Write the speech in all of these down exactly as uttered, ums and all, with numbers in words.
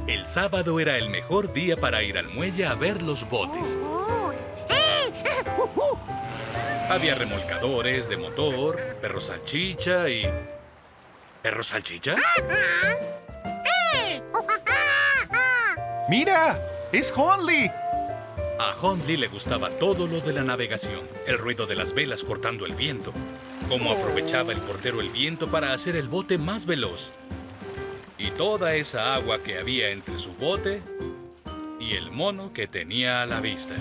El sábado era el mejor día para ir al muelle a ver los botes. Había remolcadores de motor, perro salchicha y... ¿Perro salchicha? ¡Mira! ¡Es Hundley! A Hundley le gustaba todo lo de la navegación, el ruido de las velas cortando el viento, cómo aprovechaba el portero el viento para hacer el bote más veloz, y toda esa agua que había entre su bote y el mono que tenía a la vista.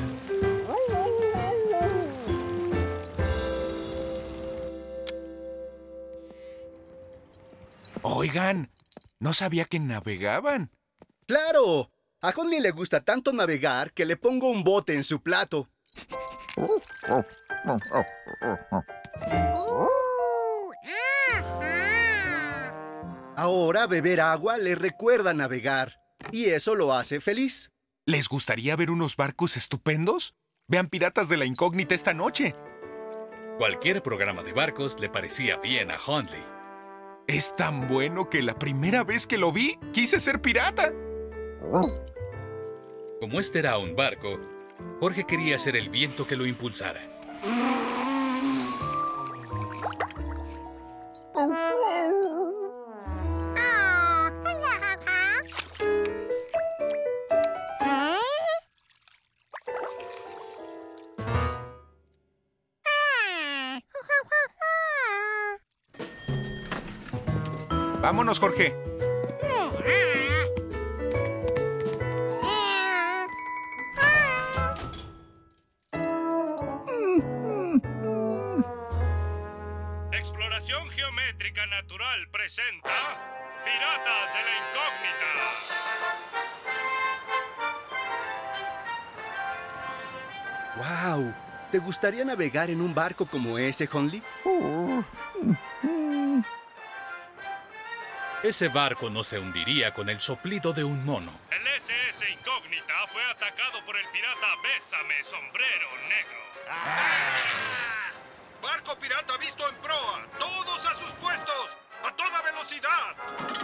Oigan, no sabía que navegaban. ¡Claro! A Hundley le gusta tanto navegar que le pongo un bote en su plato. Ahora beber agua le recuerda navegar, y eso lo hace feliz. ¿Les gustaría ver unos barcos estupendos? Vean Piratas de la Incógnita esta noche. Cualquier programa de barcos le parecía bien a Hundley. Es tan bueno que la primera vez que lo vi, quise ser pirata. Como este era un barco, Jorge quería ser el viento que lo impulsara. Vámonos, Jorge. Exploración Geométrica Natural presenta Piratas de la Incógnita. ¡Wow! ¿Te gustaría navegar en un barco como ese, Hundley? Ese barco no se hundiría con el soplido de un mono. El S S Incógnita fue atacado por el pirata Bésame Sombrero Negro. ¡Ah! ¡Barco pirata visto en proa! ¡Todos a sus puestos! ¡A toda velocidad!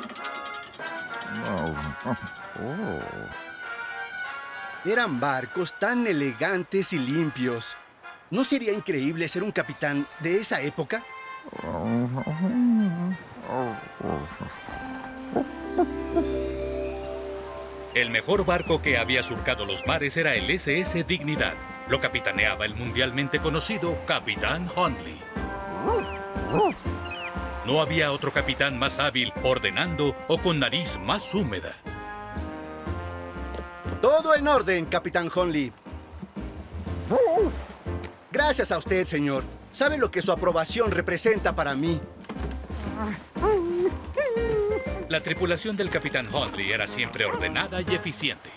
Eran barcos tan elegantes y limpios. ¿No sería increíble ser un capitán de esa época? El mejor barco que había surcado los mares era el S S Dignidad. Lo capitaneaba el mundialmente conocido Capitán Hundley. No había otro capitán más hábil ordenando o con nariz más húmeda. Todo en orden, Capitán Hundley. Gracias a usted, señor. ¿Sabe lo que su aprobación representa para mí? La tripulación del Capitán Hundley era siempre ordenada y eficiente.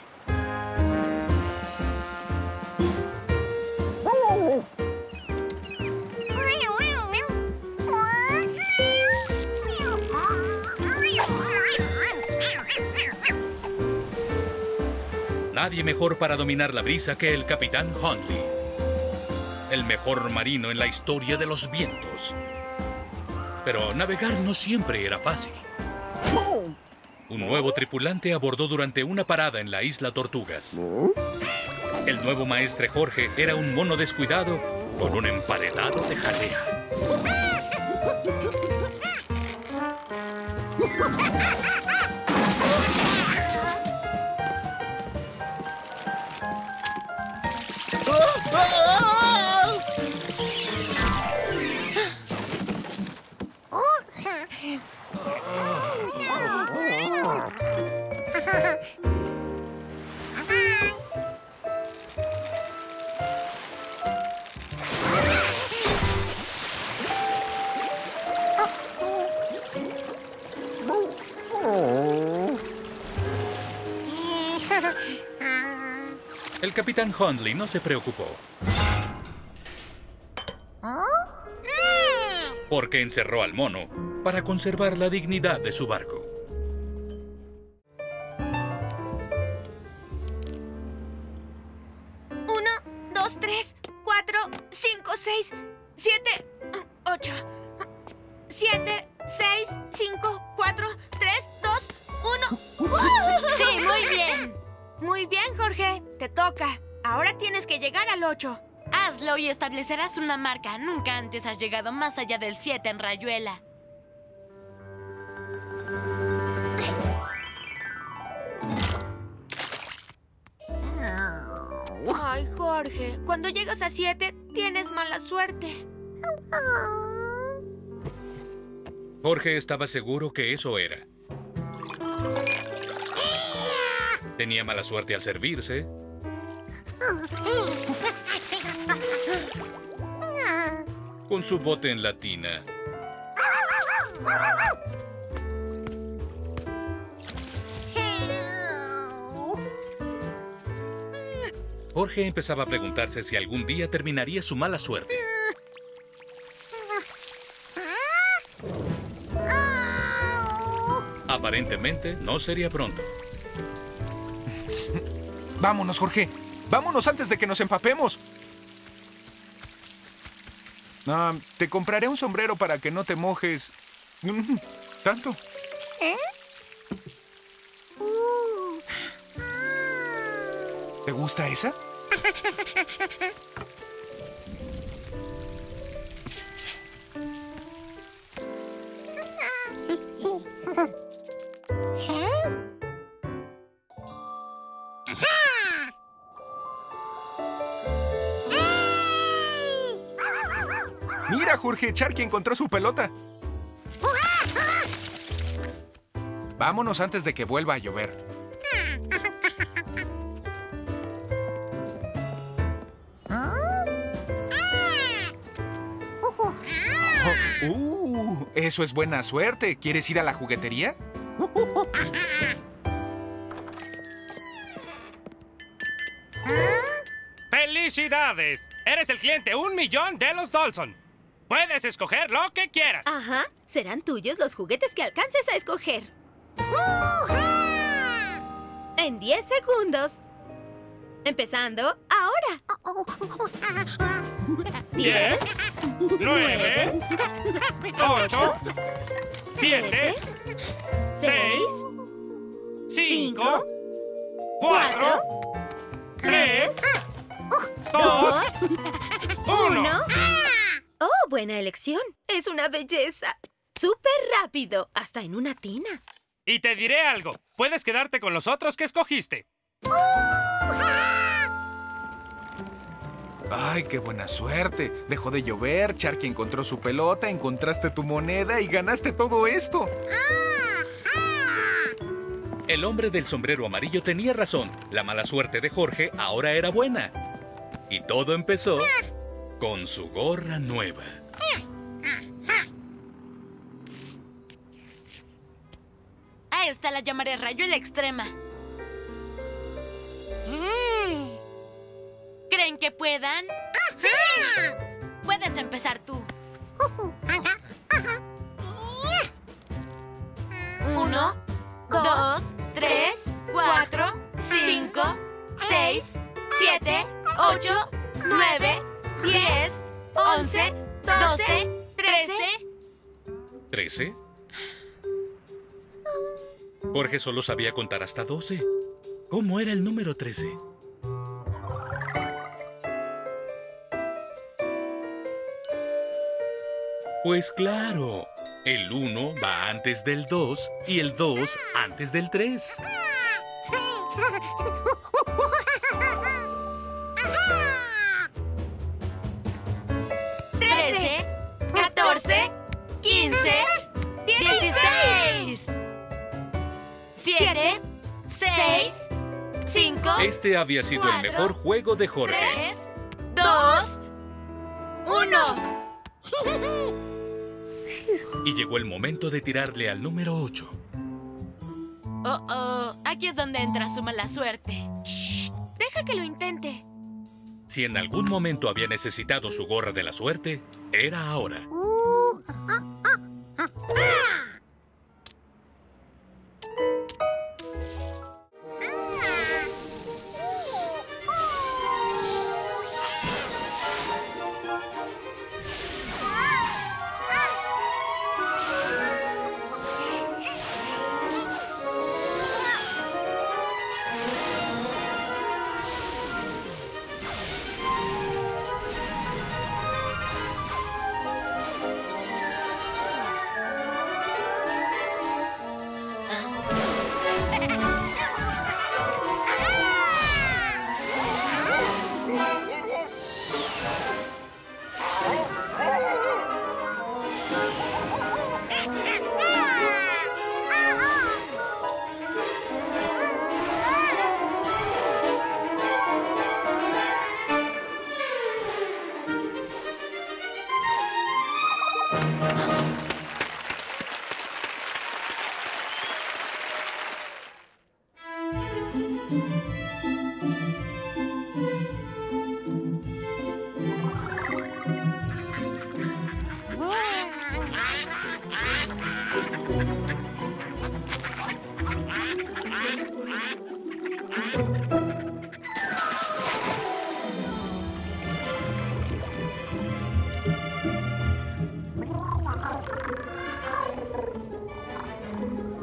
Nadie mejor para dominar la brisa que el Capitán Hundley. El mejor marino en la historia de los vientos. Pero navegar no siempre era fácil. Un nuevo tripulante abordó durante una parada en la isla Tortugas. El nuevo maestre Jorge era un mono descuidado con un emparedado de jalea. El Capitán Hundley no se preocupó. Porque encerró al mono para conservar la dignidad de su barco. Uno, dos, tres, cuatro, cinco, seis, siete, ocho. Siete, seis, cinco, cuatro, tres, dos, uno. Sí, muy Muy bien, Jorge. Te toca. Ahora tienes que llegar al ocho. Hazlo y establecerás una marca. Nunca antes has llegado más allá del siete en Rayuela. Ay, Jorge, cuando llegas a siete, tienes mala suerte. Jorge estaba seguro que eso era. Tenía mala suerte al servirse. Con su bote en la tina. Jorge empezaba a preguntarse si algún día terminaría su mala suerte. Aparentemente, no sería pronto. Vámonos, Jorge. Vámonos antes de que nos empapemos. Ah, te compraré un sombrero para que no te mojes mm, tanto. ¿Eh? Uh. ¿Te gusta esa? Mira, Jorge, Sharky encontró su pelota. Vámonos antes de que vuelva a llover. Oh, uh, eso es buena suerte. ¿Quieres ir a la juguetería? ¡Felicidades! Eres el cliente un millón de los Dawson. Puedes escoger lo que quieras. Ajá. Serán tuyos los juguetes que alcances a escoger. En diez segundos. Empezando ahora. diez, nueve, ocho, siete, seis, cinco, cuatro, tres, dos, uno. Oh, buena elección. Es una belleza. Súper rápido, hasta en una tina. Y te diré algo. Puedes quedarte con los otros que escogiste. Ay, qué buena suerte. Dejó de llover, Sharky encontró su pelota, encontraste tu moneda y ganaste todo esto. El hombre del sombrero amarillo tenía razón. La mala suerte de Jorge ahora era buena. Y todo empezó con su gorra nueva. A esta la llamaré Rayuela Extrema. ¿Creen que puedan? ¡Sí! Puedes empezar tú. Uno, dos, tres, cuatro, cinco, seis, siete, ocho, nueve, diez, once, doce, trece. ¿Trece? Jorge solo sabía contar hasta doce. ¿Cómo era el número trece? Pues claro, el uno va antes del dos y el dos antes del tres. trece, catorce, quince, dieciséis, siete, seis, cinco, Este había sido el cuatro, mejor juego de Jorge. tres, dos, uno. Y llegó el momento de tirarle al número ocho. Oh, oh, aquí es donde entra su mala suerte. Deja que lo intente. Si en algún momento había necesitado su gorra de la suerte, era ahora.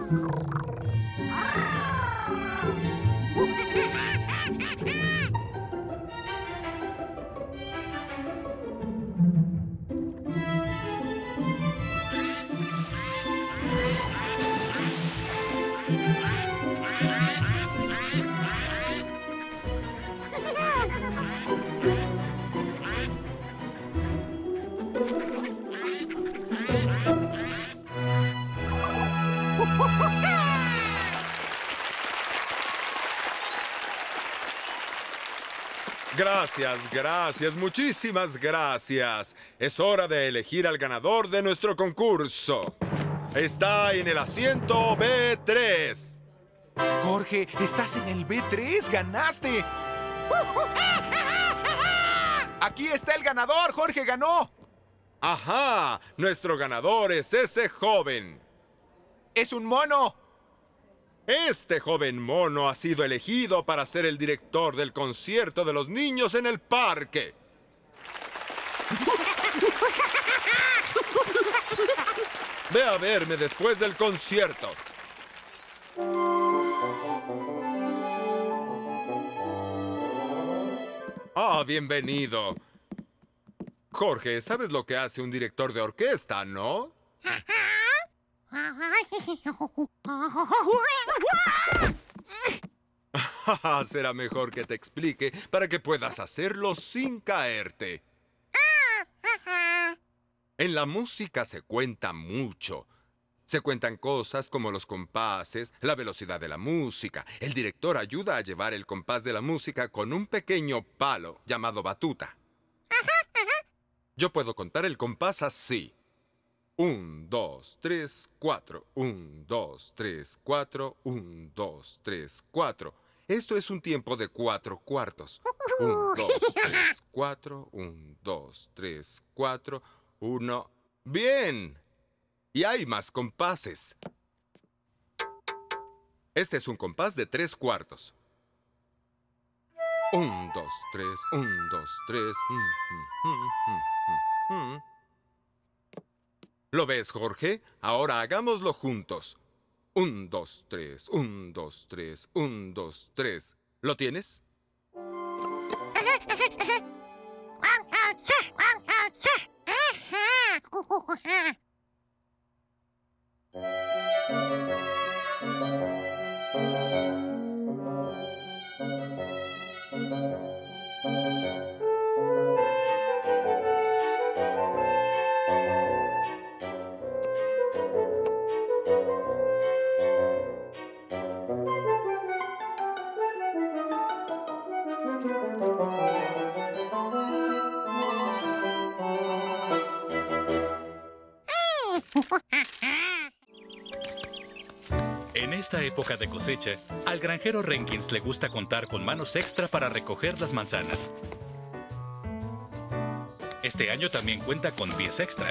Gracias, gracias, muchísimas gracias. Es hora de elegir al ganador de nuestro concurso. Está en el asiento B tres. Jorge, estás en el B tres, ganaste. Aquí está el ganador, Jorge ganó. Ajá, nuestro ganador es ese joven. Es un mono. Este joven mono ha sido elegido para ser el director del concierto de los niños en el parque. Ve a verme después del concierto. Ah, bienvenido. Jorge, ¿sabes lo que hace un director de orquesta, no? Será mejor que te explique para que puedas hacerlo sin caerte. En la música se cuenta mucho. Se cuentan cosas como los compases, la velocidad de la música. El director ayuda a llevar el compás de la música con un pequeño palo llamado batuta. Yo puedo contar el compás así. Un, dos, tres, cuatro. Un, dos, tres, cuatro. Un, dos, tres, cuatro. Esto es un tiempo de cuatro cuartos. Un, dos, tres, cuatro. Un, dos, tres, cuatro. Uno. ¡Bien! Y hay más compases. Este es un compás de tres cuartos. Un, dos, tres. Un, dos, tres. Mm, mm, mm, mm, mm. ¿Lo ves, Jorge? Ahora hagámoslo juntos. Un, dos, tres. Un, dos, tres. Un, dos, tres. ¿Lo tienes? En esta época de cosecha, al granjero Renkins le gusta contar con manos extra para recoger las manzanas. Este año también cuenta con pies extra.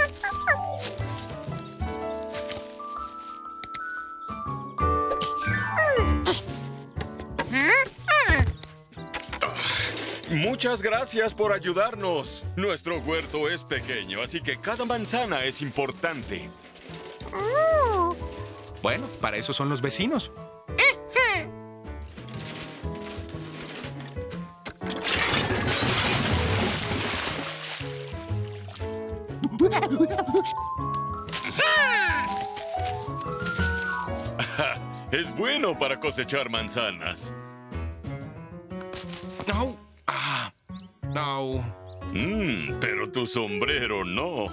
Muchas gracias por ayudarnos. Nuestro huerto es pequeño, así que cada manzana es importante. Bueno, para eso son los vecinos. Es bueno para cosechar manzanas. No. Ah. No. Mm, pero tu sombrero no.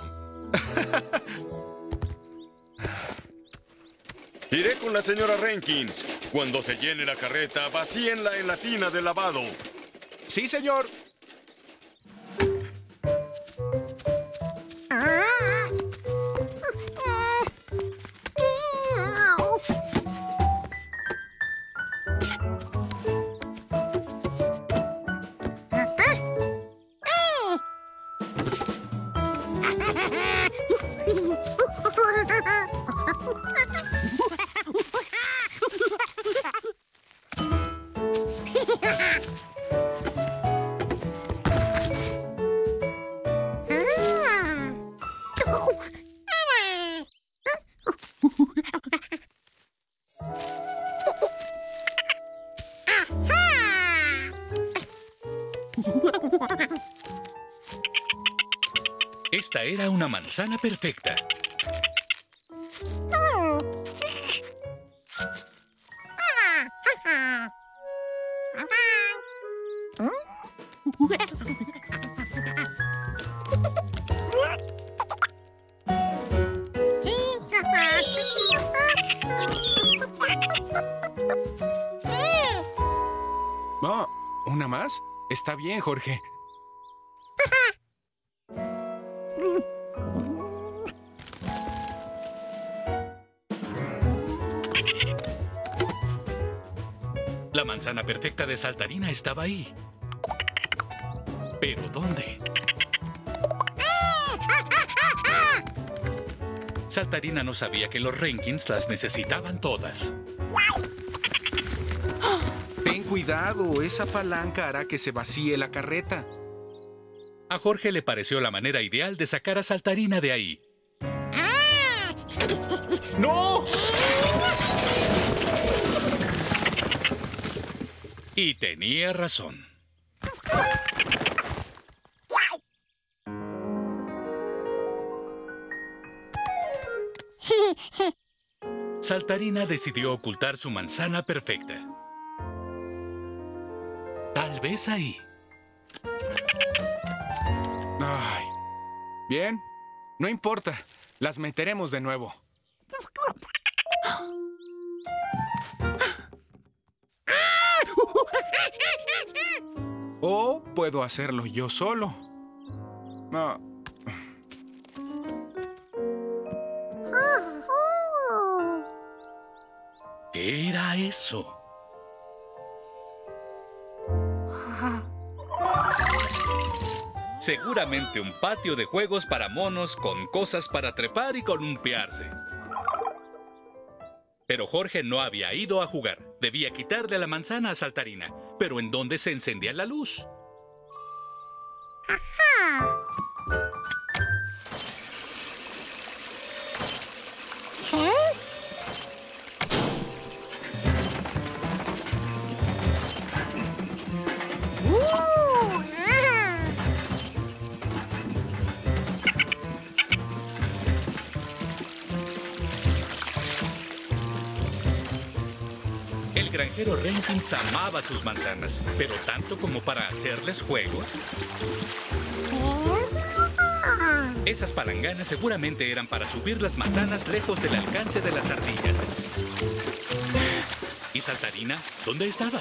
Iré con la señora Renkins. Cuando se llene la carreta, vacíenla en la tina de lavado. Sí, señor. Esta era una manzana perfecta. Oh, ¿una más? Está bien, Jorge. La manzana perfecta de Saltarina estaba ahí. ¿Pero dónde? Saltarina no sabía que los Rankins las necesitaban todas. Ten cuidado, esa palanca hará que se vacíe la carreta. A Jorge le pareció la manera ideal de sacar a Saltarina de ahí. ¡No! Y tenía razón. Saltarina decidió ocultar su manzana perfecta. Tal vez ahí. Ay. Bien, no importa. Las meteremos de nuevo. O puedo hacerlo yo solo. No. ¿Qué era eso? Seguramente un patio de juegos para monos con cosas para trepar y columpiarse. Pero Jorge no había ido a jugar. Debía quitarle la manzana a Saltarina. ¿Pero en dónde se encendía la luz? El granjero Rankins amaba sus manzanas, pero tanto como para hacerles juegos. Esas palanganas seguramente eran para subir las manzanas lejos del alcance de las ardillas. ¿Y Saltarina? ¿Dónde estaba?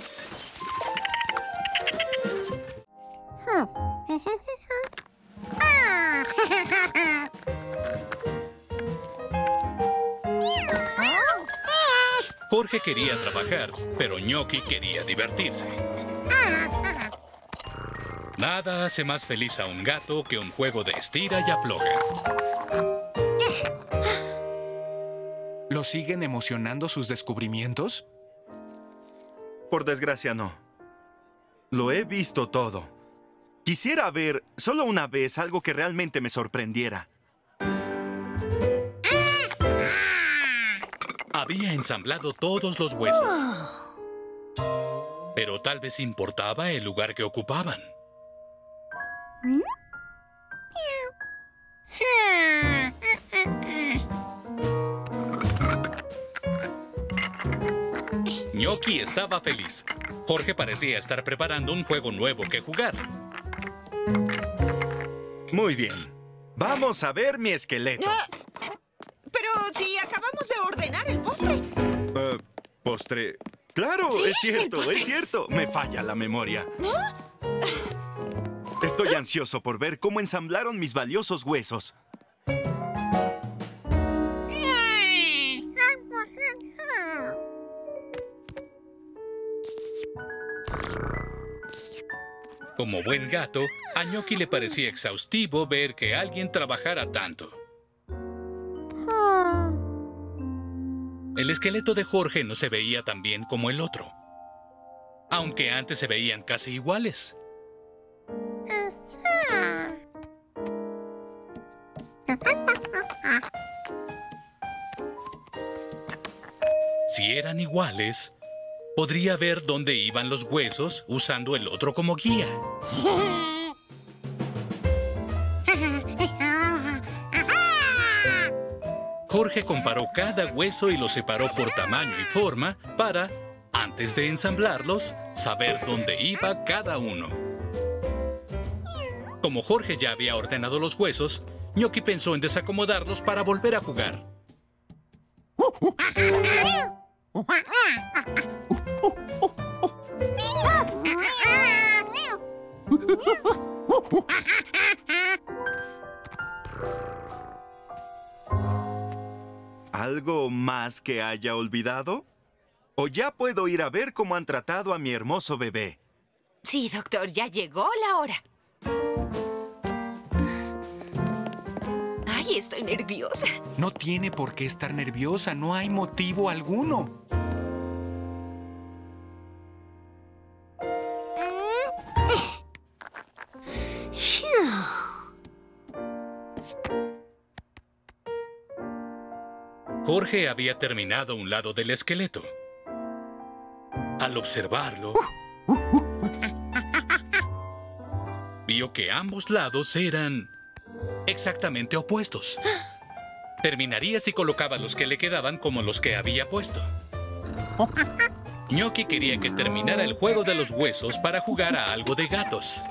Jorge quería trabajar, pero Gnocchi quería divertirse. Nada hace más feliz a un gato que un juego de estira y afloja. ¿Lo siguen emocionando sus descubrimientos? Por desgracia, no. Lo he visto todo. Quisiera ver solo una vez algo que realmente me sorprendiera. Había ensamblado todos los huesos. Pero tal vez importaba el lugar que ocupaban. Gnocchi estaba feliz. Jorge parecía estar preparando un juego nuevo que jugar. Muy bien. Vamos a ver mi esqueleto. Pero si acabamos de ordenar el postre. Uh, ¿Postre? Claro, Sí, es cierto, el es cierto. Me falla la memoria. Estoy ansioso por ver cómo ensamblaron mis valiosos huesos. Como buen gato, a Gnocchi le parecía exhaustivo ver que alguien trabajara tanto. El esqueleto de Jorge no se veía tan bien como el otro, aunque antes se veían casi iguales. Si eran iguales, podría ver dónde iban los huesos usando el otro como guía. Jorge comparó cada hueso y los separó por tamaño y forma para, antes de ensamblarlos, saber dónde iba cada uno. Como Jorge ya había ordenado los huesos, Gnocchi pensó en desacomodarlos para volver a jugar. ¿Algo más que haya olvidado? ¿O ya puedo ir a ver cómo han tratado a mi hermoso bebé? Sí, doctor, ya llegó la hora. Ay, estoy nerviosa. No tiene por qué estar nerviosa, no hay motivo alguno. Jorge había terminado un lado del esqueleto. Al observarlo, vio que ambos lados eran exactamente opuestos. Terminaría si colocaba los que le quedaban como los que había puesto. Gnocchi quería que terminara el juego de los huesos para jugar a algo de gatos.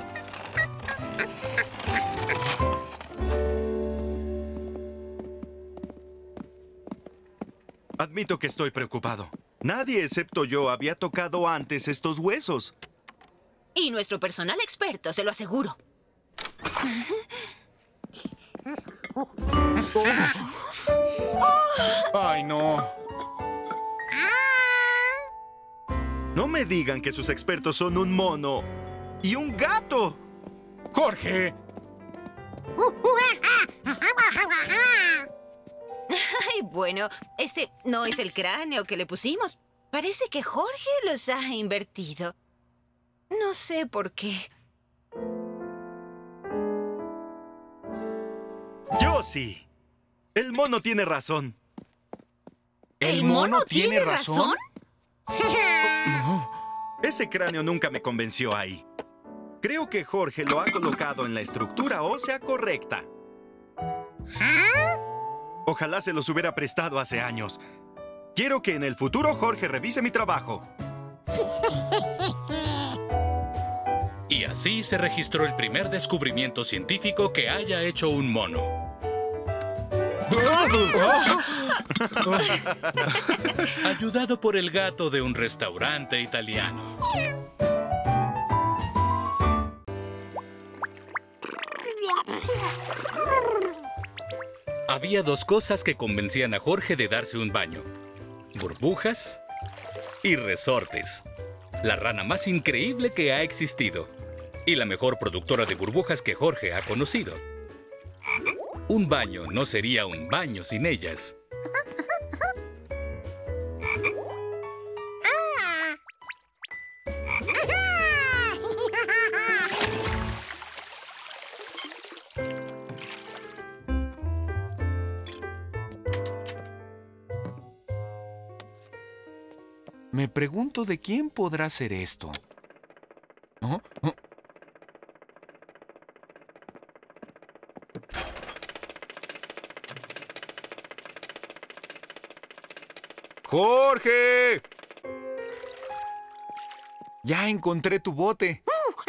Admito que estoy preocupado. Nadie excepto yo había tocado antes estos huesos. Y nuestro personal experto, se lo aseguro. ¡Ay, no! No me digan que sus expertos son un mono y un gato. ¡Jorge! Ay, bueno, este no es el cráneo que le pusimos. Parece que Jorge los ha invertido. No sé por qué. Yo sí. El mono tiene razón. ¿El mono tiene razón? No. Ese cráneo nunca me convenció ahí. Creo que Jorge lo ha colocado en la estructura ósea correcta. Ojalá se los hubiera prestado hace años. Quiero que en el futuro Jorge revise mi trabajo. Y así se registró el primer descubrimiento científico que haya hecho un mono. Ayudado por el gato de un restaurante italiano. Había dos cosas que convencían a Jorge de darse un baño: burbujas y resortes. La rana más increíble que ha existido y la mejor productora de burbujas que Jorge ha conocido. Un baño no sería un baño sin ellas. Me pregunto de quién podrá ser esto. ¿Oh? ¿Oh? ¡Jorge! Ya encontré tu bote.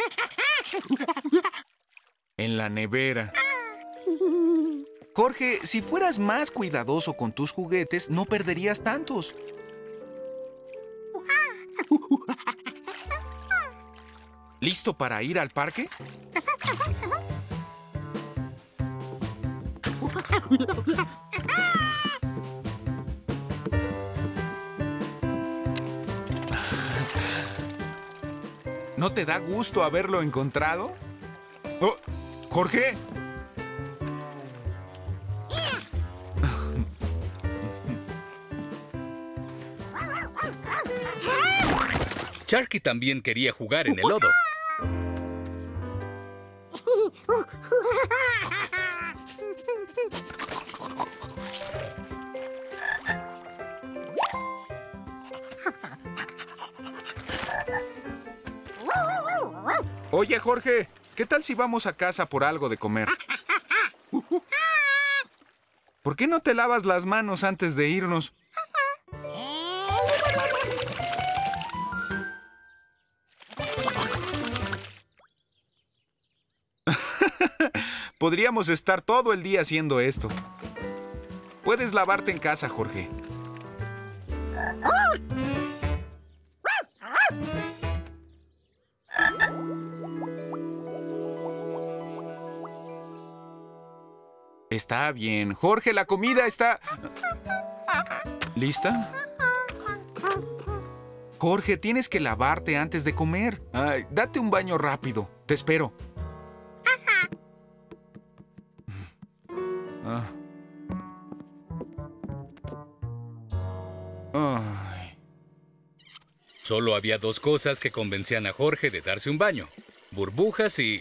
En la nevera. Jorge, si fueras más cuidadoso con tus juguetes, no perderías tantos. ¿Listo para ir al parque? ¿No te da gusto haberlo encontrado? Oh, ¿Jorge? Sharky también quería jugar en el lodo. Oye, Jorge, ¿qué tal si vamos a casa por algo de comer? ¿Por qué no te lavas las manos antes de irnos? Podríamos estar todo el día haciendo esto. Puedes lavarte en casa, Jorge. Está bien. Jorge, la comida está... ¿Lista? Jorge, tienes que lavarte antes de comer. Ay, date un baño rápido. Te espero. Ah. Ay. Solo había dos cosas que convencían a Jorge de darse un baño. Burbujas y...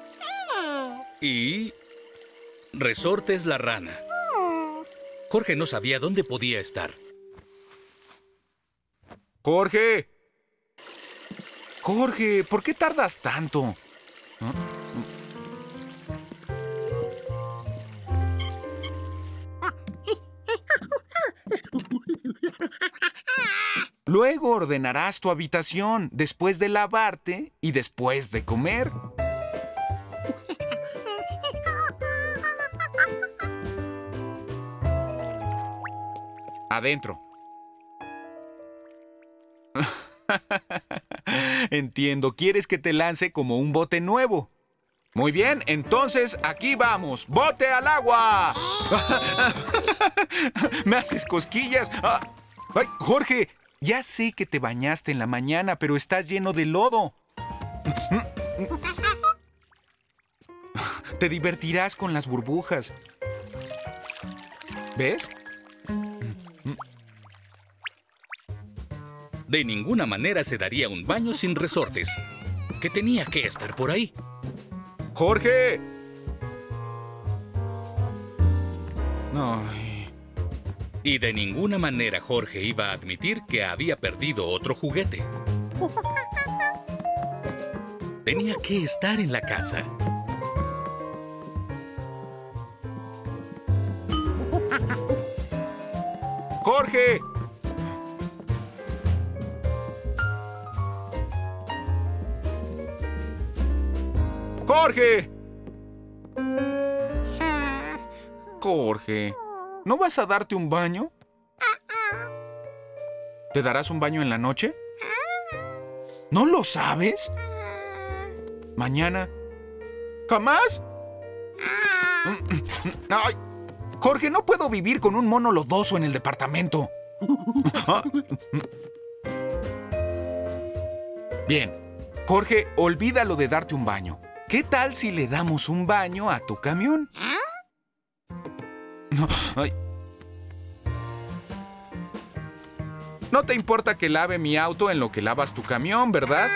Y... Resortes la rana. Jorge no sabía dónde podía estar. ¡Jorge! Jorge, ¿por qué tardas tanto? ¿Ah? Luego ordenarás tu habitación después de lavarte y después de comer. Adentro. Entiendo, quieres que te lance como un bote nuevo. Muy bien, entonces aquí vamos. ¡Bote al agua! ¿Me haces cosquillas? Ay, Jorge, ya sé que te bañaste en la mañana, pero estás lleno de lodo. Te divertirás con las burbujas. ¿Ves? De ninguna manera se daría un baño sin resortes, que tenía que estar por ahí. ¡Jorge! Ay. Y de ninguna manera Jorge iba a admitir que había perdido otro juguete. Tenía que estar en la casa. ¡Jorge! ¡Jorge! Jorge, ¿no vas a darte un baño? ¿Te darás un baño en la noche? ¿No lo sabes? ¿Mañana? ¿Jamás? ¡Ay! Jorge, no puedo vivir con un mono lodoso en el departamento. Bien. Jorge, olvídalo de darte un baño. ¿Qué tal si le damos un baño a tu camión? Ay. No te importa que lave mi auto en lo que lavas tu camión, ¿verdad?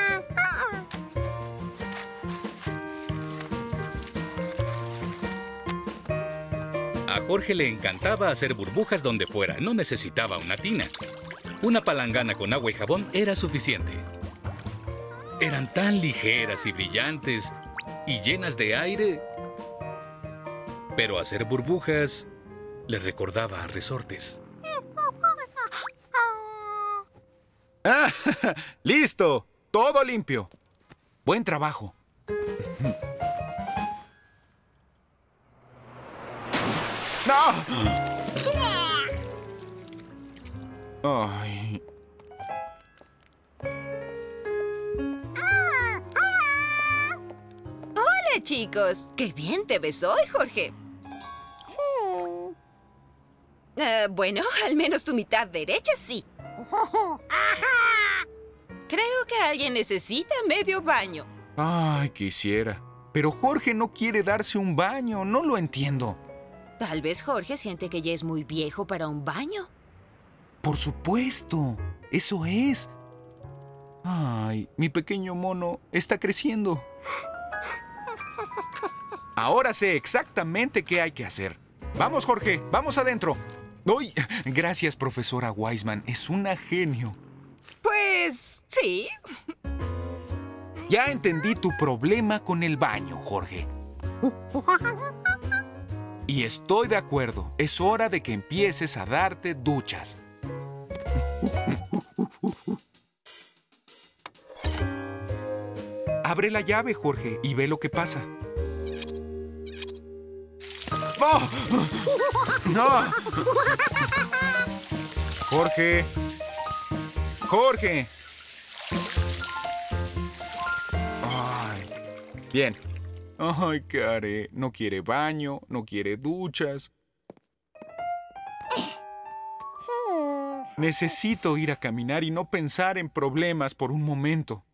A Jorge le encantaba hacer burbujas donde fuera. No necesitaba una tina. Una palangana con agua y jabón era suficiente. Eran tan ligeras y brillantes y llenas de aire. Pero hacer burbujas le recordaba a resortes. ¡Ah! ¡Listo! Todo limpio. Buen trabajo. ¡No! Ay. Hola, chicos. ¡Qué bien te ves hoy, Jorge! Uh, bueno, al menos tu mitad derecha sí. Creo que alguien necesita medio baño. Ay, quisiera. Pero Jorge no quiere darse un baño. No lo entiendo. Tal vez Jorge siente que ya es muy viejo para un baño. Por supuesto. Eso es. Ay, mi pequeño mono está creciendo. Ahora sé exactamente qué hay que hacer. Vamos, Jorge. Vamos adentro. ¡Uy! Gracias, profesora Wiseman. Es una genio. Pues, sí. Ya entendí tu problema con el baño, Jorge. Y estoy de acuerdo. Es hora de que empieces a darte duchas. Abre la llave, Jorge, y ve lo que pasa. ¡Oh! ¡No! Jorge. Jorge. Ay. Bien. Ay, ¿qué haré? No quiere baño, no quiere duchas. Necesito ir a caminar y no pensar en problemas por un momento.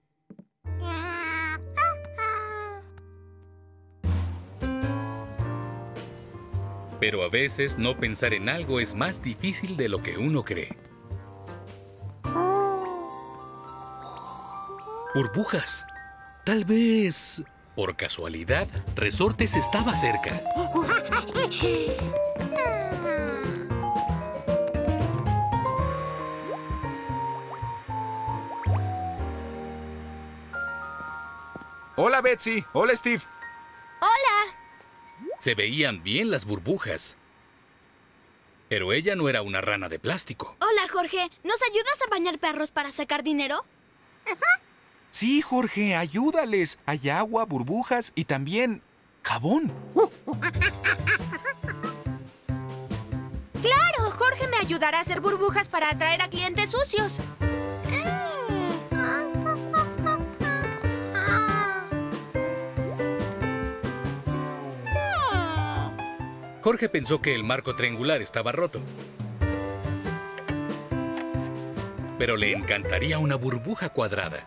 Pero a veces no pensar en algo es más difícil de lo que uno cree. Burbujas. Tal vez, por casualidad, Resortes estaba cerca. Hola, Betsy. Hola, Steve. ¡Hola! Se veían bien las burbujas. Pero ella no era una rana de plástico. Hola, Jorge. ¿Nos ayudas a bañar perros para sacar dinero? Sí, Jorge, ayúdales. Hay agua, burbujas y también jabón. ¡Claro! Jorge me ayudará a hacer burbujas para atraer a clientes sucios. Jorge pensó que el marco triangular estaba roto. Pero le encantaría una burbuja cuadrada.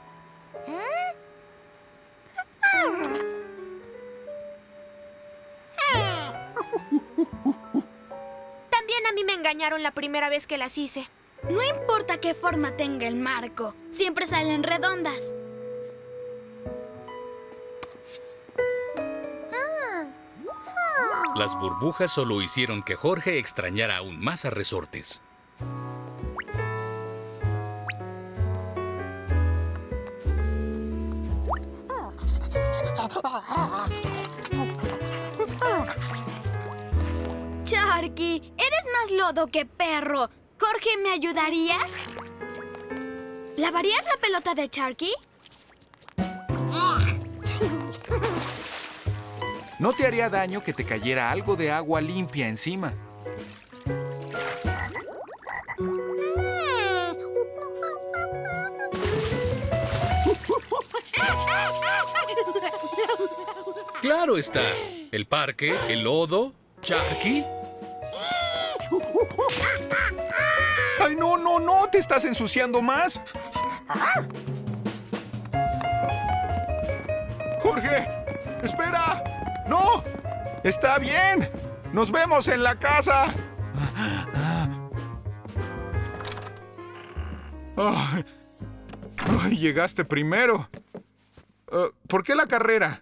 También a mí me engañaron la primera vez que las hice. No importa qué forma tenga el marco, siempre salen redondas. Las burbujas solo hicieron que Jorge extrañara aún más a Resortes. Sharky, eres más lodo que perro. Jorge, ¿me ayudarías? ¿Lavarías la pelota de Sharky? No te haría daño que te cayera algo de agua limpia encima. ¡Claro está! El parque, el lodo, Sharky. ¡Ay, no, no, no! ¡Te estás ensuciando más! ¡Jorge! ¡Espera! ¡No! ¡Está bien! ¡Nos vemos en la casa! ¡Ay! ¡Ay, llegaste primero! Uh, ¿Por qué la carrera?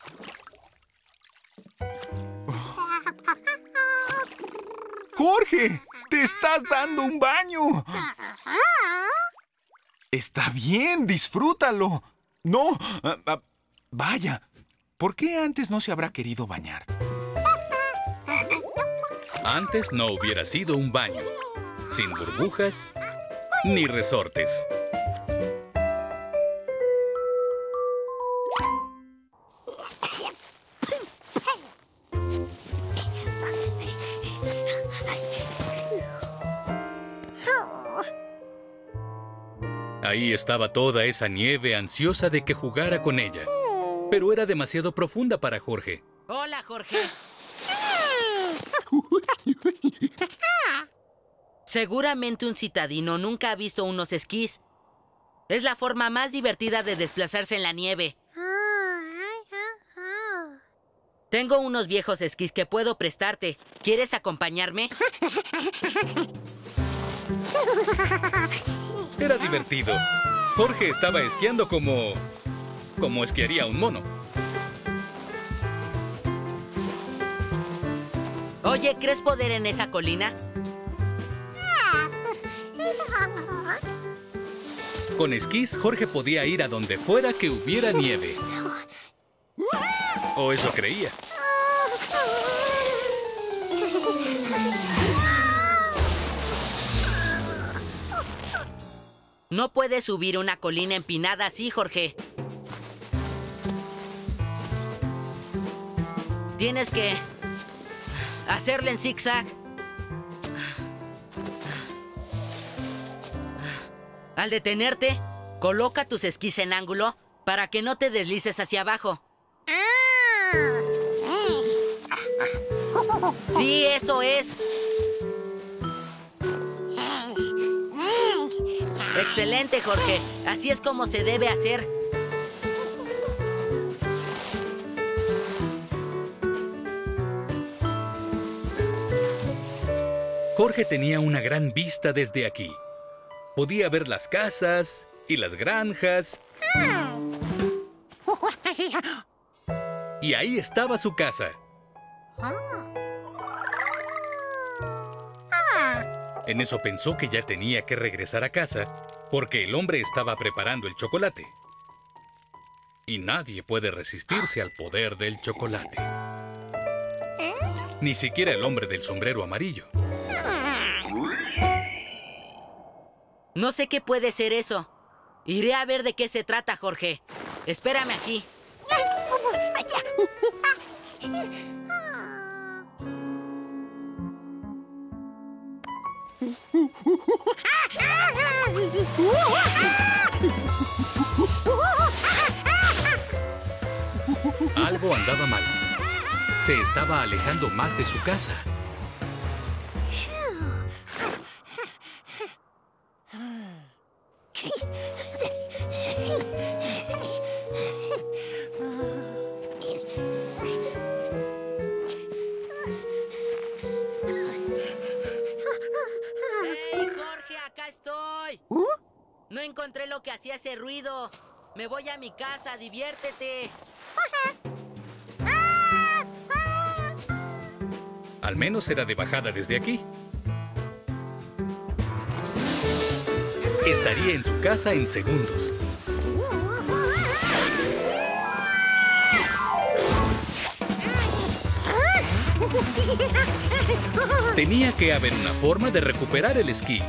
¡Jorge! ¡Te estás dando un baño! Está bien, disfrútalo. No, uh, uh, vaya. ¿Por qué antes no se habrá querido bañar? Antes no hubiera sido un baño. Sin burbujas ni resortes. Ahí estaba toda esa nieve ansiosa de que jugara con ella. Pero era demasiado profunda para Jorge. Hola, Jorge. Seguramente un citadino nunca ha visto unos esquís. Es la forma más divertida de desplazarse en la nieve. Tengo unos viejos esquís que puedo prestarte. ¿Quieres acompañarme? Era divertido. Jorge estaba esquiando como... como esquiaría un mono. Oye, ¿crees poder en esa colina? Con esquís, Jorge podía ir a donde fuera que hubiera nieve. O eso creía. No puedes subir una colina empinada así, Jorge. Tienes que hacerle en zigzag. Al detenerte, coloca tus esquís en ángulo para que no te deslices hacia abajo. Sí, eso es. Excelente, Jorge. Así es como se debe hacer. Jorge tenía una gran vista desde aquí. Podía ver las casas y las granjas. Y ahí estaba su casa. En eso pensó que ya tenía que regresar a casa porque el hombre estaba preparando el chocolate. Y nadie puede resistirse al poder del chocolate. Ni siquiera el hombre del sombrero amarillo. No sé qué puede ser eso. Iré a ver de qué se trata, Jorge. Espérame aquí. Algo andaba mal. Se estaba alejando más de su casa. ¡Hey, Jorge! ¡Acá estoy! No encontré lo que hacía ese ruido. Me voy a mi casa, diviértete. Al menos era de bajada desde aquí. Estaría en su casa en segundos. Tenía que haber una forma de recuperar el esquí.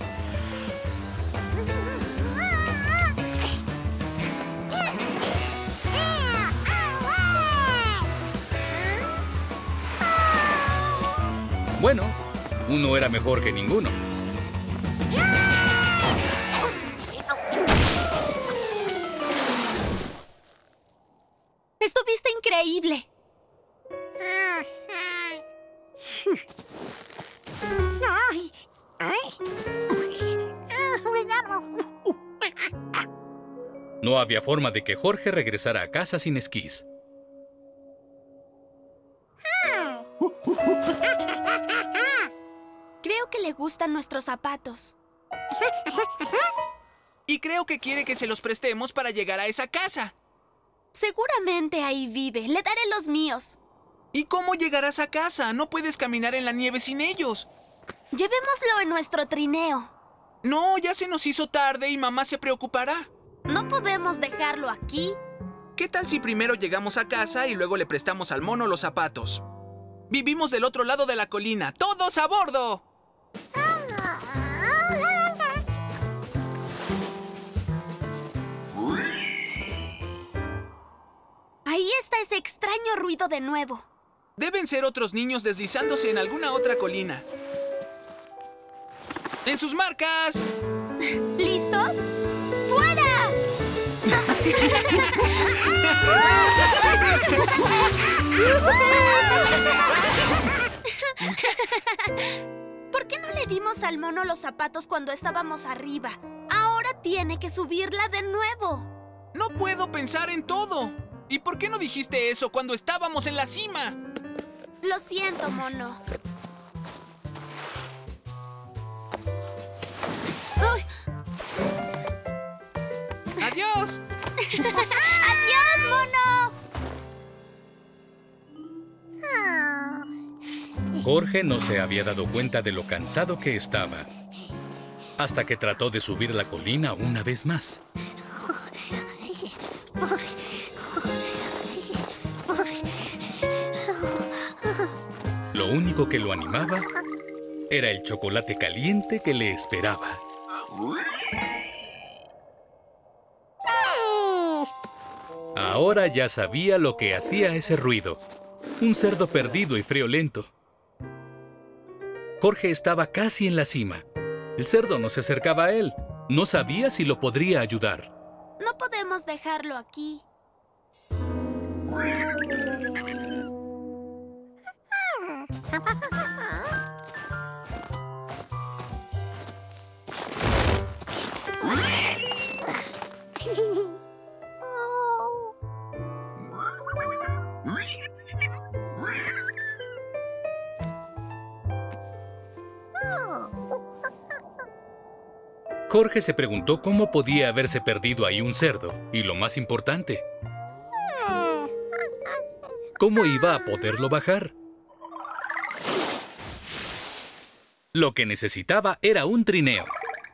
Bueno, uno era mejor que ninguno. Estuviste increíble. No había forma de que Jorge regresara a casa sin esquís. Creo que le gustan nuestros zapatos. Y creo que quiere que se los prestemos para llegar a esa casa. Seguramente ahí vive. Le daré los míos. ¿Y cómo llegarás a casa? No puedes caminar en la nieve sin ellos. Llevémoslo en nuestro trineo. No, ya se nos hizo tarde y mamá se preocupará. No podemos dejarlo aquí. ¿Qué tal si primero llegamos a casa y luego le prestamos al mono los zapatos? Vivimos del otro lado de la colina. ¡Todos a bordo! Ahí está ese extraño ruido de nuevo. Deben ser otros niños deslizándose en alguna otra colina. ¡En sus marcas! ¿Listos? ¡Fuera! ¿Por qué no le dimos al mono los zapatos cuando estábamos arriba? Ahora tiene que subirla de nuevo. No puedo pensar en todo. ¿Y por qué no dijiste eso cuando estábamos en la cima? Lo siento, mono. ¡Uy! ¡Adiós! ¡Adiós, mono! Jorge no se había dado cuenta de lo cansado que estaba, hasta que trató de subir la colina una vez más. Lo único que lo animaba era el chocolate caliente que le esperaba. Ahora ya sabía lo que hacía ese ruido. Un cerdo perdido y friolento. Jorge estaba casi en la cima. El cerdo no se acercaba a él. No sabía si lo podría ayudar. No podemos dejarlo aquí. Jorge se preguntó cómo podía haberse perdido ahí un cerdo, y lo más importante, ¿cómo iba a poderlo bajar? Lo que necesitaba era un trineo.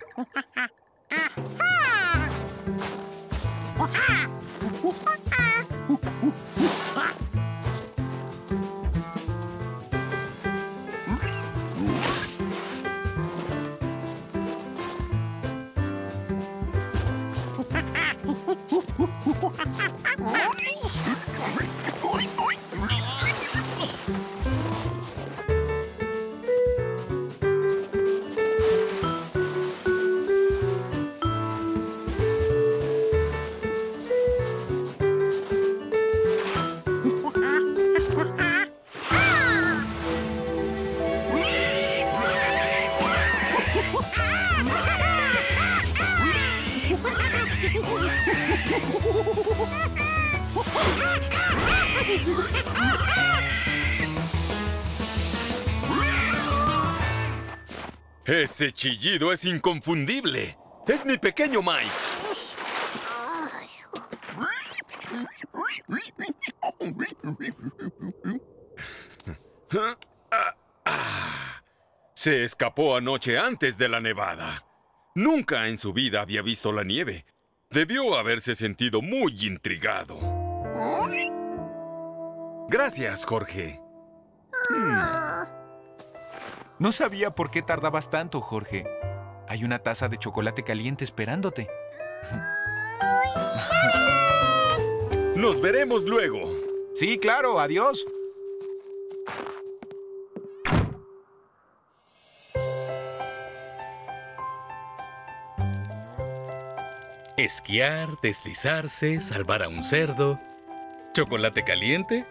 Ese chillido es inconfundible. Es mi pequeño Mike. Se escapó anoche antes de la nevada. Nunca en su vida había visto la nieve. Debió haberse sentido muy intrigado. Gracias, Jorge. Hmm. No sabía por qué tardabas tanto, Jorge. Hay una taza de chocolate caliente esperándote. Nos veremos luego. Sí, claro. Adiós. Esquiar, deslizarse, salvar a un cerdo. ¿Chocolate caliente?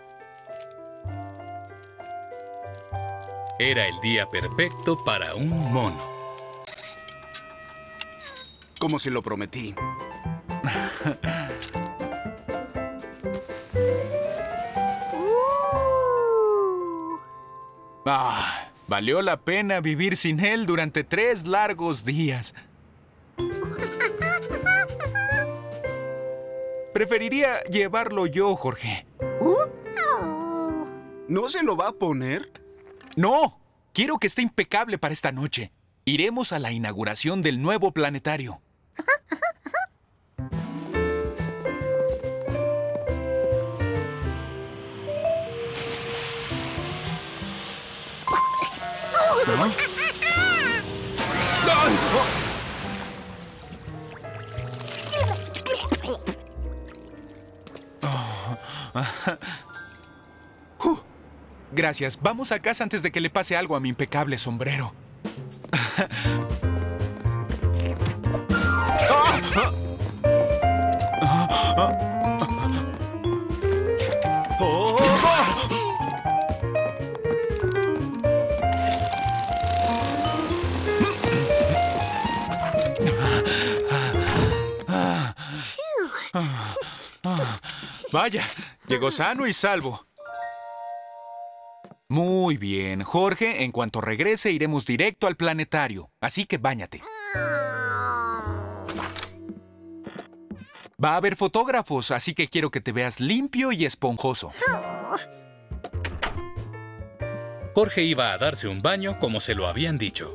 Era el día perfecto para un mono. Como se lo prometí. Ah, valió la pena vivir sin él durante tres largos días. Preferiría llevarlo yo, Jorge. ¿No se lo va a poner? ¡No! Quiero que esté impecable para esta noche. Iremos a la inauguración del nuevo planetario. ¿No? Uh, gracias. Vamos a casa antes de que le pase algo a mi impecable sombrero. Vaya, llegó sano y salvo. Muy bien, Jorge. En cuanto regrese, iremos directo al planetario. Así que báñate. Va a haber fotógrafos, así que quiero que te veas limpio y esponjoso. Jorge iba a darse un baño como se lo habían dicho.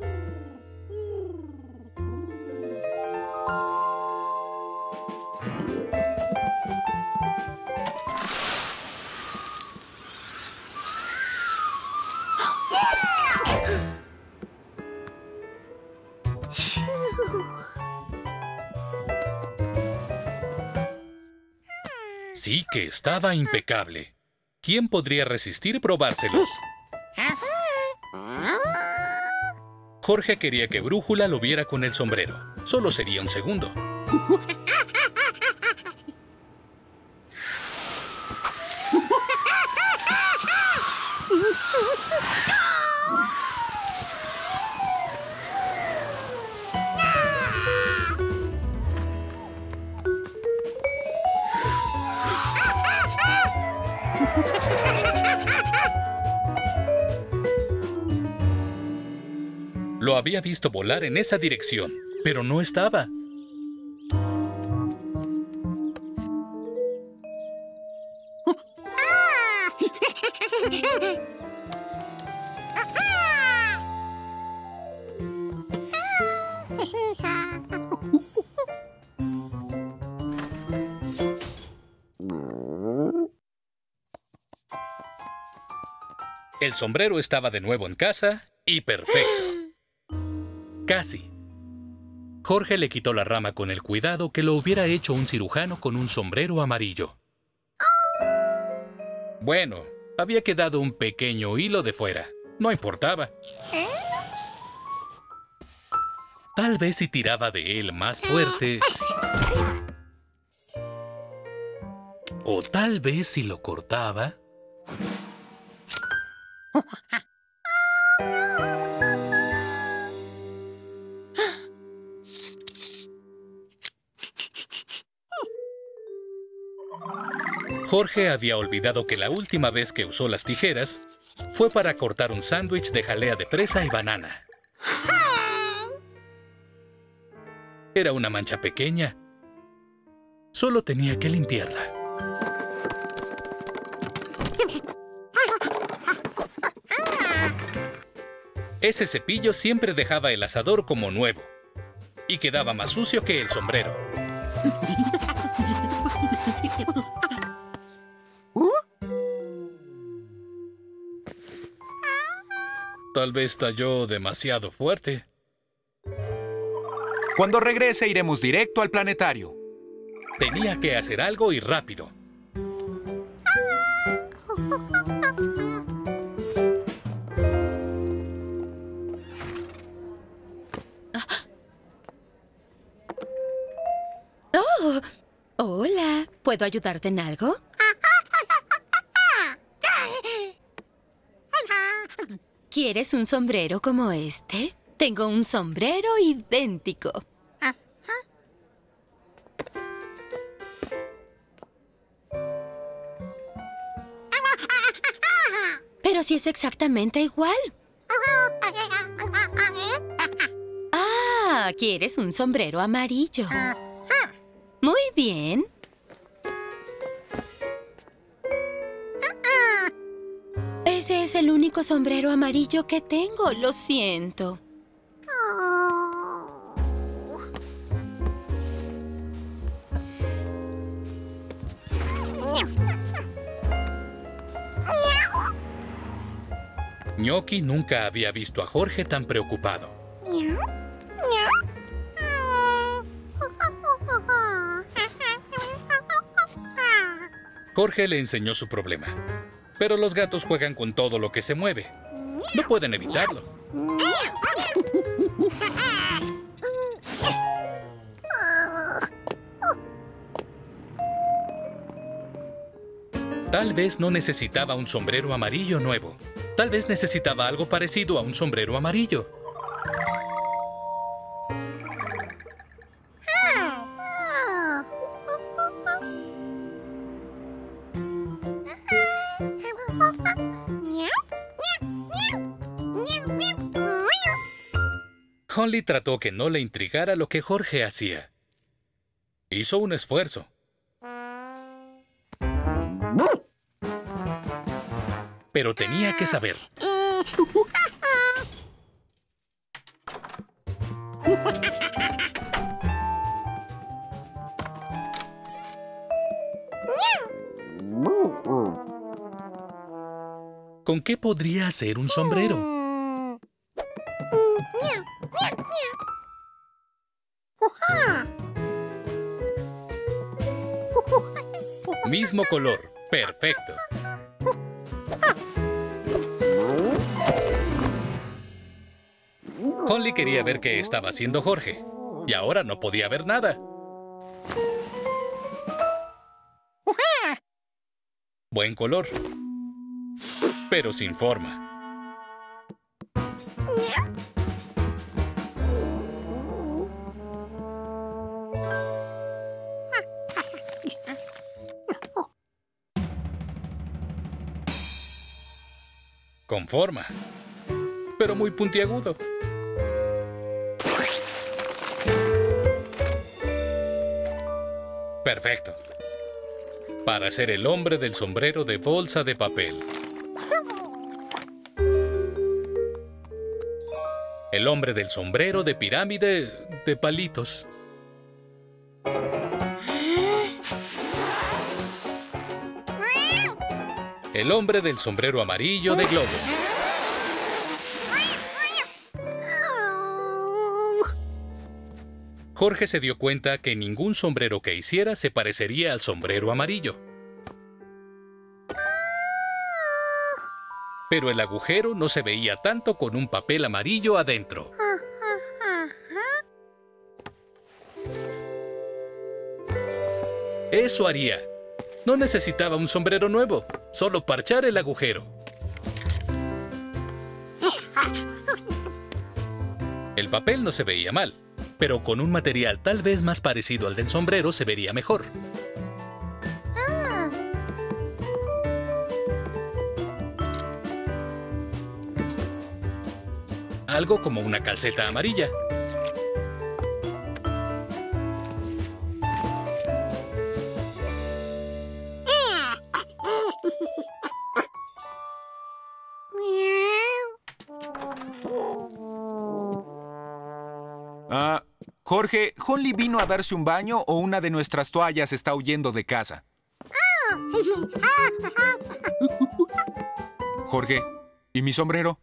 Sí que estaba impecable. ¿Quién podría resistir probárselo? Jorge quería que Brújula lo viera con el sombrero. Solo sería un segundo. Lo había visto volar en esa dirección, pero no estaba. El sombrero estaba de nuevo en casa y perfecto. Casi. Jorge le quitó la rama con el cuidado que lo hubiera hecho un cirujano con un sombrero amarillo. Bueno, había quedado un pequeño hilo de fuera. No importaba. Tal vez si tiraba de él más fuerte. O tal vez si lo cortaba. Jorge había olvidado que la última vez que usó las tijeras fue para cortar un sándwich de jalea de fresa y banana. Era una mancha pequeña. Solo tenía que limpiarla. Ese cepillo siempre dejaba el asador como nuevo y quedaba más sucio que el sombrero. Tal vez talló demasiado fuerte. Cuando regrese iremos directo al planetario. Tenía que hacer algo y rápido. Oh, hola. ¿Puedo ayudarte en algo? ¿Quieres un sombrero como este? Tengo un sombrero idéntico. Pero si es exactamente igual. Ah, ¿quieres un sombrero amarillo? Muy bien. Ese es el único sombrero amarillo que tengo, lo siento. Gnocchi nunca había visto a Jorge tan preocupado. Jorge le enseñó su problema. Pero los gatos juegan con todo lo que se mueve. No pueden evitarlo. Tal vez no necesitaba un sombrero amarillo nuevo. Tal vez necesitaba algo parecido a un sombrero amarillo. Holly trató que no le intrigara lo que Jorge hacía. Hizo un esfuerzo. Pero tenía que saber. ¿Con qué podría hacer un sombrero? Mismo color. Perfecto. Holly quería ver qué estaba haciendo Jorge. Y ahora no podía ver nada. Buen color. Pero sin forma. Con forma. Pero muy puntiagudo. Perfecto. Para ser el hombre del sombrero de bolsa de papel. El hombre del sombrero de pirámide de palitos. El hombre del sombrero amarillo de globo. Jorge se dio cuenta que ningún sombrero que hiciera se parecería al sombrero amarillo. Pero el agujero no se veía tanto con un papel amarillo adentro. Eso haría. No necesitaba un sombrero nuevo, solo parchar el agujero. El papel no se veía mal, pero con un material tal vez más parecido al del sombrero se vería mejor. Algo como una calceta amarilla. Ah, Jorge, ¿Holly vino a darse un baño o una de nuestras toallas está huyendo de casa? Jorge, ¿y mi sombrero?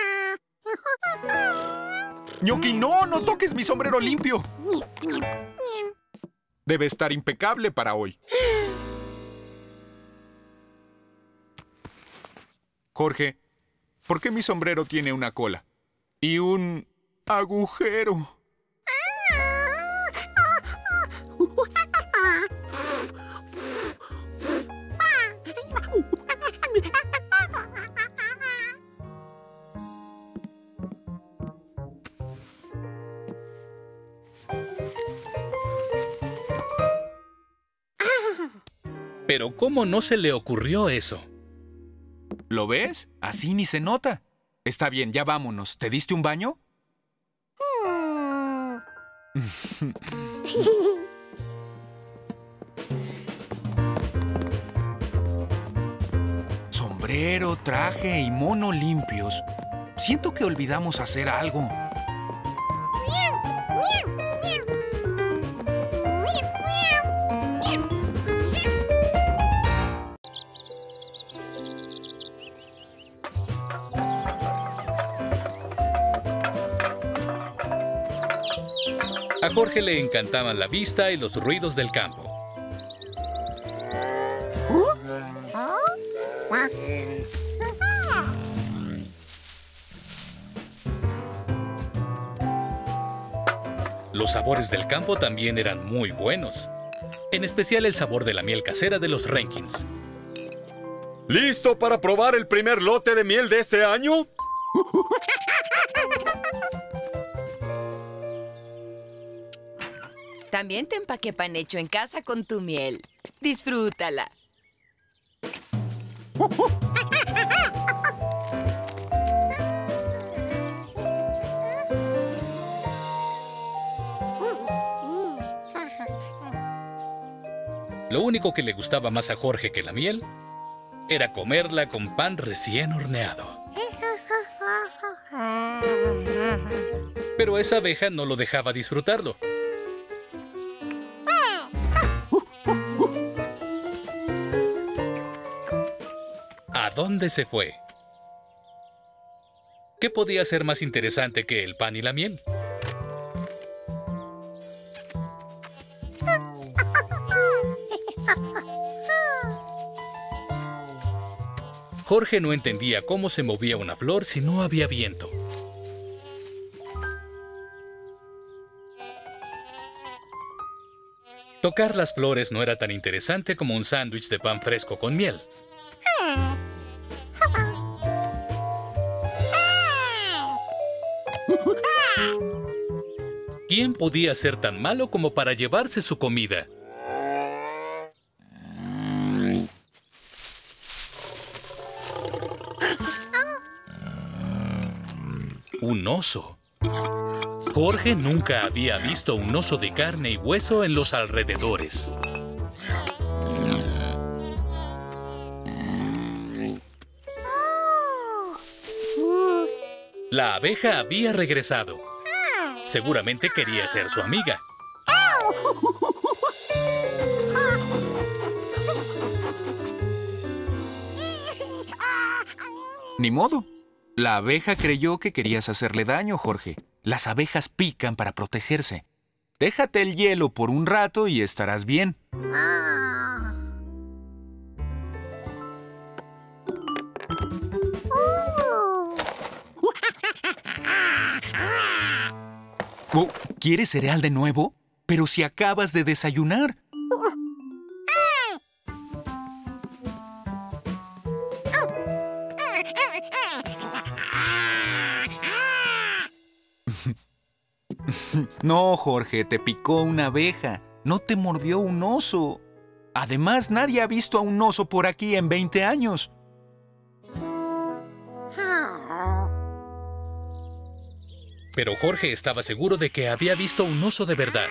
¡Ñoqui, no! ¡No toques mi sombrero limpio! Debe estar impecable para hoy. Jorge, ¿por qué mi sombrero tiene una cola? Y un agujero. Pero ¿cómo no se le ocurrió eso? ¿Lo ves? Así ni se nota. Está bien, ya vámonos. ¿Te diste un baño? Sombrero, traje y mono limpios. Siento que olvidamos hacer algo. A Jorge le encantaban la vista y los ruidos del campo. Los sabores del campo también eran muy buenos. En especial el sabor de la miel casera de los Rankins. ¿Listo para probar el primer lote de miel de este año? También te empaqué pan hecho en casa con tu miel. Disfrútala. Lo único que le gustaba más a Jorge que la miel era comerla con pan recién horneado. Pero esa abeja no lo dejaba disfrutarlo. ¿A dónde se fue? ¿Qué podía ser más interesante que el pan y la miel? Jorge no entendía cómo se movía una flor si no había viento. Tocar las flores no era tan interesante como un sándwich de pan fresco con miel. ¿Quién podía ser tan malo como para llevarse su comida? Un oso. Jorge nunca había visto un oso de carne y hueso en los alrededores. La abeja había regresado. Seguramente quería ser su amiga. Ni modo. La abeja creyó que querías hacerle daño, Jorge. Las abejas pican para protegerse. Déjate el hielo por un rato y estarás bien. Oh, ¿quieres cereal de nuevo? Pero si acabas de desayunar. No, Jorge, te picó una abeja. No te mordió un oso. Además, nadie ha visto a un oso por aquí en veinte años. Pero Jorge estaba seguro de que había visto un oso de verdad.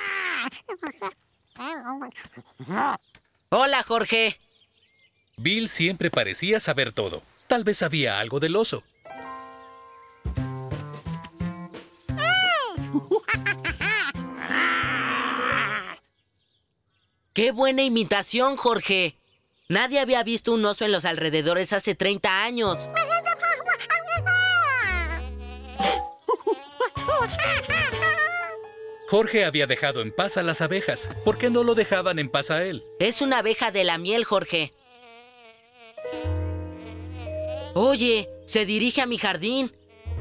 Hola, Jorge. Bill siempre parecía saber todo. Tal vez sabía algo del oso. ¡Qué buena imitación, Jorge! Nadie había visto un oso en los alrededores hace treinta años. Jorge había dejado en paz a las abejas. ¿Por qué no lo dejaban en paz a él? Es una abeja de la miel, Jorge. Oye, se dirige a mi jardín.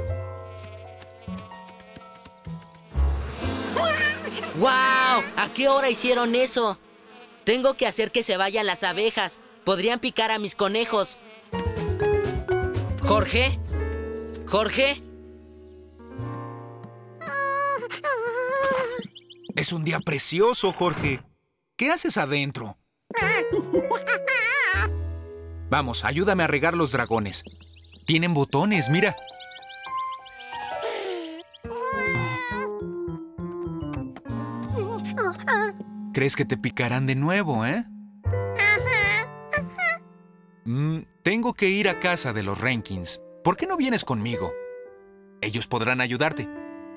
¡Guau! ¿A qué hora hicieron eso? Tengo que hacer que se vayan las abejas. Podrían picar a mis conejos. ¿Jorge? ¿Jorge? Es un día precioso, Jorge. ¿Qué haces adentro? Vamos, ayúdame a regar los dragones. Tienen botones, mira. ¿Crees que te picarán de nuevo, eh? Mm, tengo que ir a casa de los Rankins. ¿Por qué no vienes conmigo? Ellos podrán ayudarte.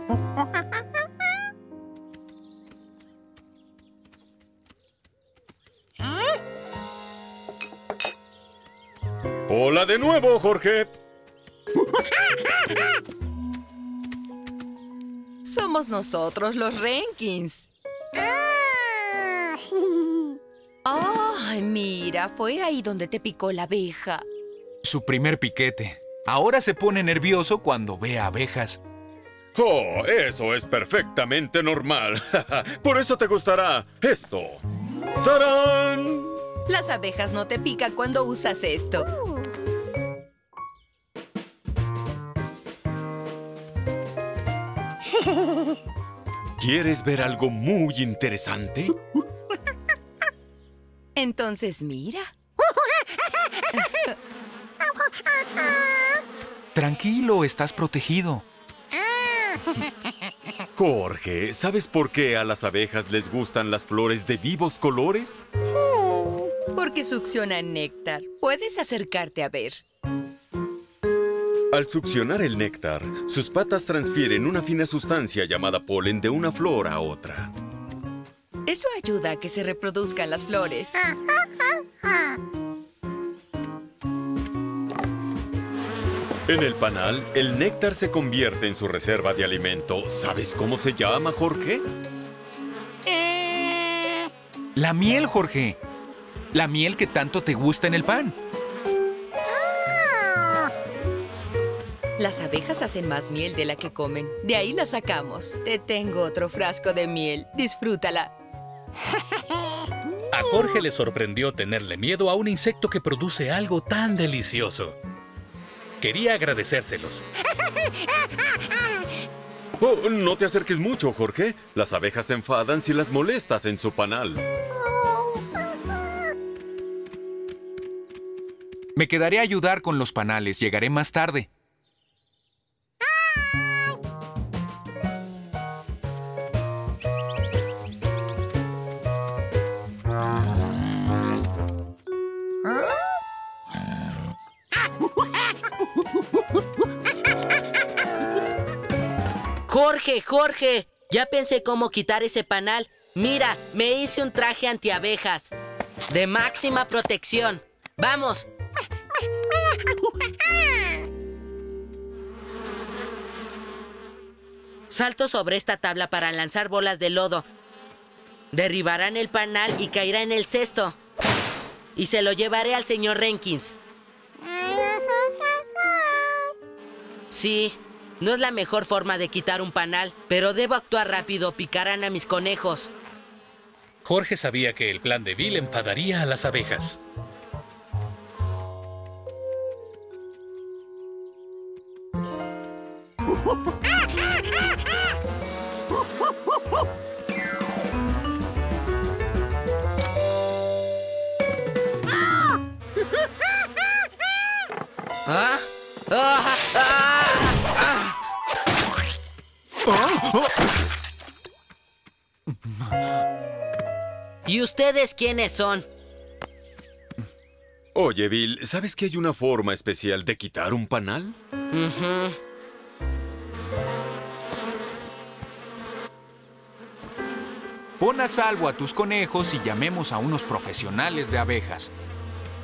Hola de nuevo, Jorge. Somos nosotros, los Rankins. ¡Ay, mira! Fue ahí donde te picó la abeja. Su primer piquete. Ahora se pone nervioso cuando ve a abejas. Oh, eso es perfectamente normal. Por eso te gustará esto. ¡Tarán! Las abejas no te pican cuando usas esto. ¿Quieres ver algo muy interesante? Entonces mira. Tranquilo, estás protegido. Jorge, ¿sabes por qué a las abejas les gustan las flores de vivos colores? Porque succionan néctar. Puedes acercarte a ver. Al succionar el néctar, sus patas transfieren una fina sustancia llamada polen de una flor a otra. Eso ayuda a que se reproduzcan las flores. En el panal, el néctar se convierte en su reserva de alimento. ¿Sabes cómo se llama, Jorge? La miel, Jorge. La miel que tanto te gusta en el pan. Las abejas hacen más miel de la que comen. De ahí la sacamos. Te tengo otro frasco de miel. Disfrútala. A Jorge le sorprendió tenerle miedo a un insecto que produce algo tan delicioso. Quería agradecérselos. Oh, no te acerques mucho, Jorge. Las abejas se enfadan si las molestas en su panal. Me quedaré a ayudar con los panales. Llegaré más tarde. Jorge, Jorge, ya pensé cómo quitar ese panal. Mira, me hice un traje antiabejas de máxima protección. ¡Vamos! Salto sobre esta tabla para lanzar bolas de lodo. Derribarán el panal y caerá en el cesto. Y se lo llevaré al señor Renkins. Sí, no es la mejor forma de quitar un panal, pero debo actuar rápido o picarán a mis conejos. Jorge sabía que el plan de Bill enfadaría a las abejas. ¿Ah? ¡Ah! ¡Ah! ¡Ah! ¿Y ustedes quiénes son? Oye, Bill, ¿sabes que hay una forma especial de quitar un panal? Uh-huh. Pon a salvo a tus conejos y llamemos a unos profesionales de abejas.